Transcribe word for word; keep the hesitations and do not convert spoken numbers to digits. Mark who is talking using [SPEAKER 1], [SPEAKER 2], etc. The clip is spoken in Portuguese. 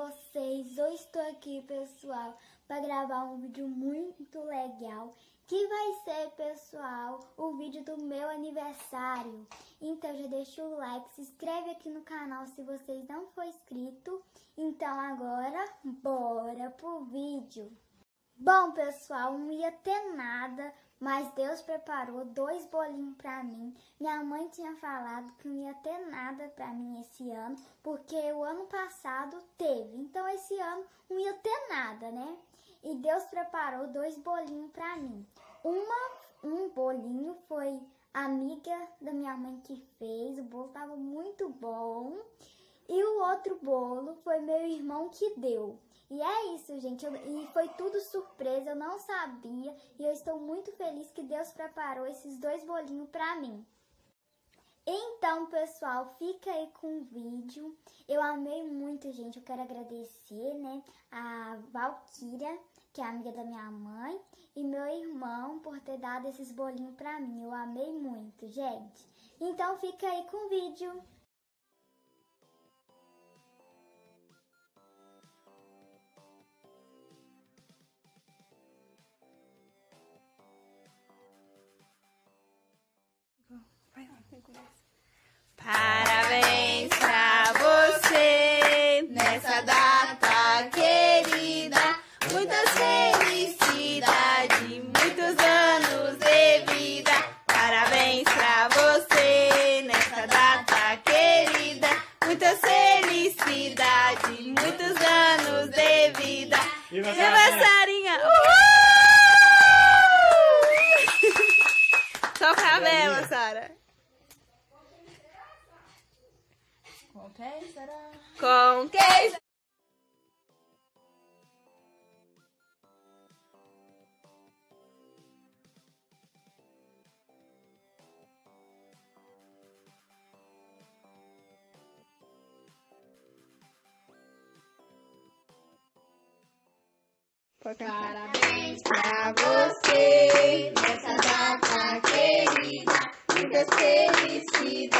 [SPEAKER 1] vocês? Eu estou aqui, pessoal, para gravar um vídeo muito legal, que vai ser, pessoal, o vídeo do meu aniversário. Então já deixa o like, se inscreve aqui no canal se vocês não for inscrito. Então agora, bora pro vídeo. Bom, pessoal, não ia ter nada, mas Deus preparou dois bolinhos pra mim. Minha mãe tinha falado que não ia ter nada pra mim esse ano, porque o ano passado teve. Então esse ano não ia ter nada, né? E Deus preparou dois bolinhos pra mim. Uma, um bolinho foi a amiga da minha mãe que fez, o bolo tava muito bom. E o outro bolo foi meu irmão que deu. E é isso, gente. Eu, e foi tudo surpresa, eu não sabia. E eu estou muito feliz que Deus preparou esses dois bolinhos pra mim. Então, pessoal, fica aí com o vídeo. Eu amei muito, gente. Eu quero agradecer, né, a Valquíria, que é amiga da minha mãe, e meu irmão por ter dado esses bolinhos pra mim. Eu amei muito, gente. Então, fica aí com o vídeo.
[SPEAKER 2] Parabéns pra você nessa data querida, muitas felicidades, muitos anos de vida. Parabéns pra você nessa data querida, muitas felicidades, muitos anos de vida. Aniversarinha! Uhul! Só pra vela, Sara.
[SPEAKER 3] Com quem será?
[SPEAKER 2] Com quem?
[SPEAKER 4] Parabéns pra você nessa data querida, muitas felicidades.